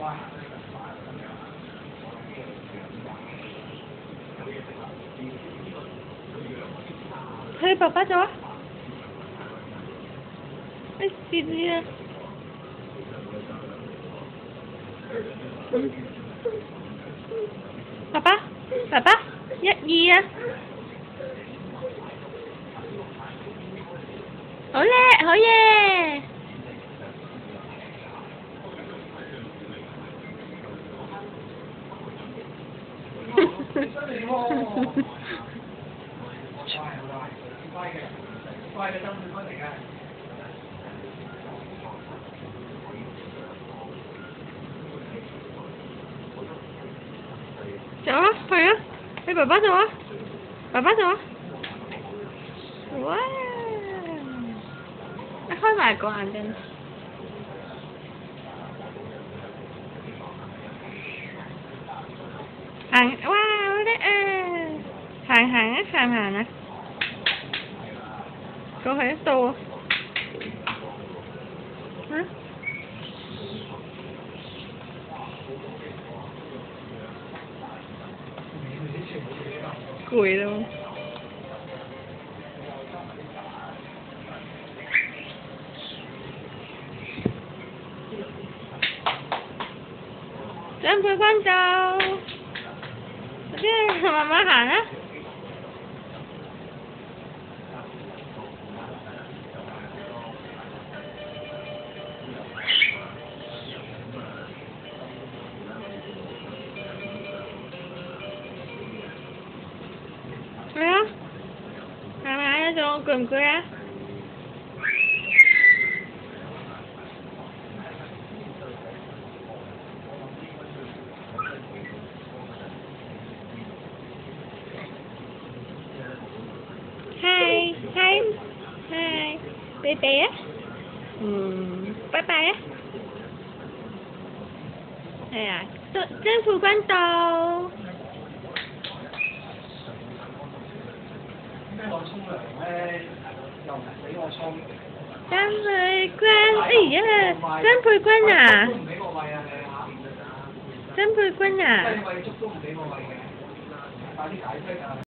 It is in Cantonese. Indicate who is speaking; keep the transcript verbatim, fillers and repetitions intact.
Speaker 1: 去爸爸咗啊！你試試啊！爸爸，爸爸，一二啊！好叻，好嘢！
Speaker 2: 快嘅，真係快嚟嘅。
Speaker 1: 走啊，去啊！去爸爸度啊！爸爸度啊！哇！你開埋個眼睛。行，哇！好叻啊！行行啊，行行啊！過去一度啊！嗯？攰咯。張佩君就，啲慢慢行啊！係啊，係咪啊？仲攰唔攰啊？Hi, hi, hi, baby 啊，嗯，拜拜啊，係啊，張張富君到。
Speaker 2: 咩我沖涼咧，又唔俾我沖。
Speaker 1: 張佩君，哎呀，張佩君啊，
Speaker 2: 都唔俾我餵啊你嚇！
Speaker 1: 張佩君啊。
Speaker 2: 即係餵粥都唔俾我餵嘅，快啲解釋啊！